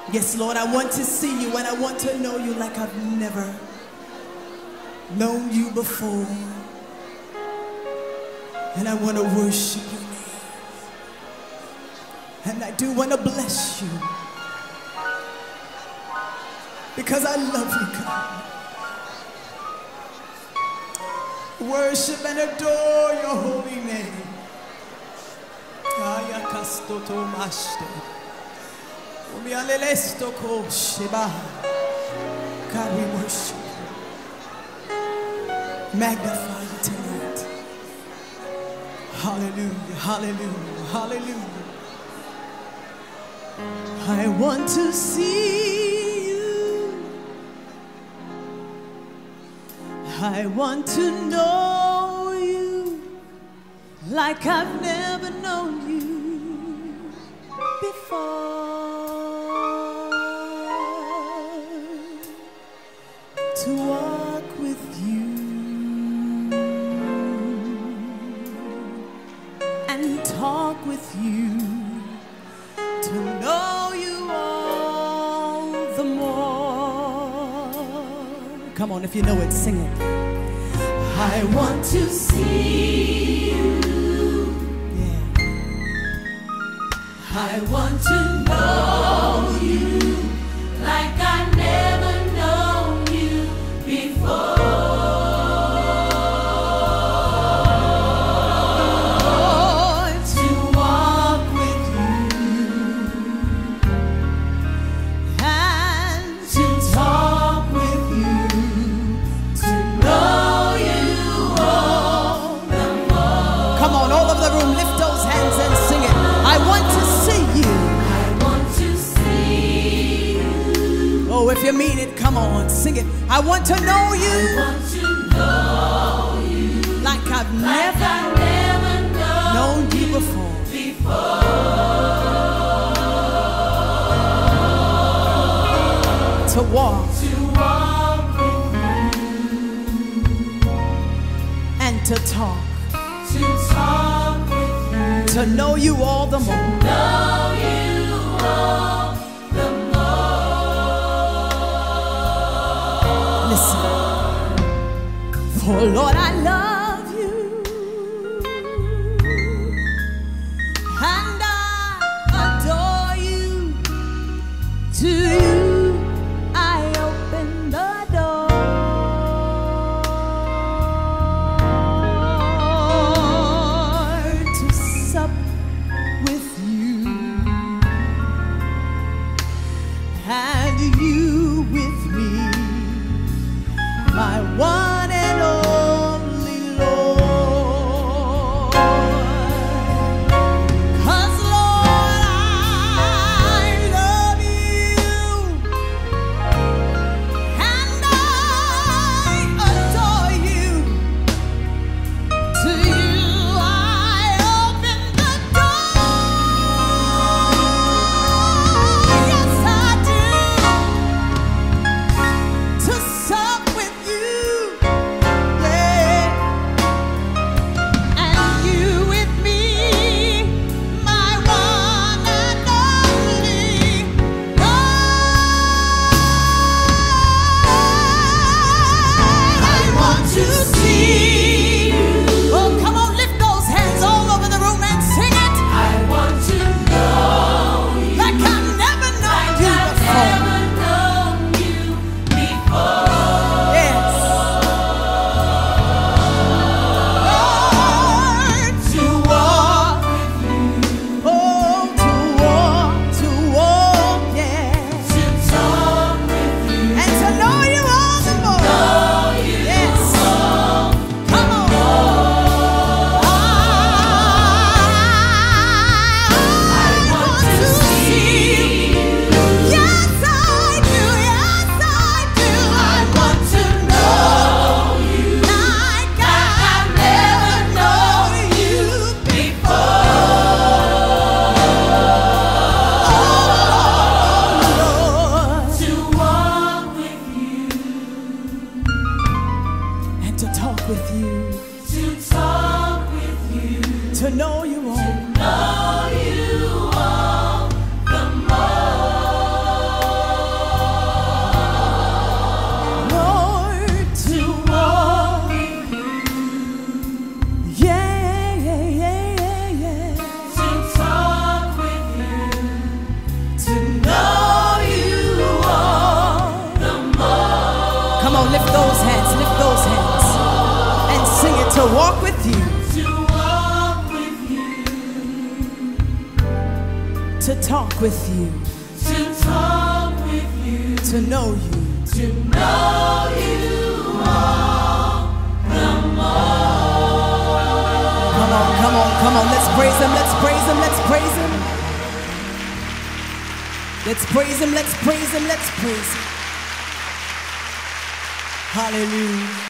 Yes, Lord, I want to see you and I want to know you like I've never known you before. And I want to worship your name. And I do want to bless you. Because I love you, God. Worship and adore your holy name. God, we worship you. Magnify you tonight. Hallelujah, hallelujah, hallelujah. I want to see you. I want to know you like I've never known you before. To walk with you and talk with you, to know you all the more. Come on, if you know it, sing it. I want to see you. Yeah. I want to know you like I never known you before. To walk with you and to talk with you, to know you all the more. Come on, all over the room, lift those hands and sing it. I want to see you. I want to see you. Oh, if you mean it, come on, sing it. I want to know you. I want to know you like I've never known you before. To walk with you and to talk with you, to know you all the more. Know you all the more. Listen, for Lord, I love you and I adore you. To you I open the door to sup with you and you with me, my one and only to walk with you, to talk with you, to know you, Come on, let's praise him, let's praise him, let's praise him. Let's praise him, let's praise him, let's praise him. Hallelujah.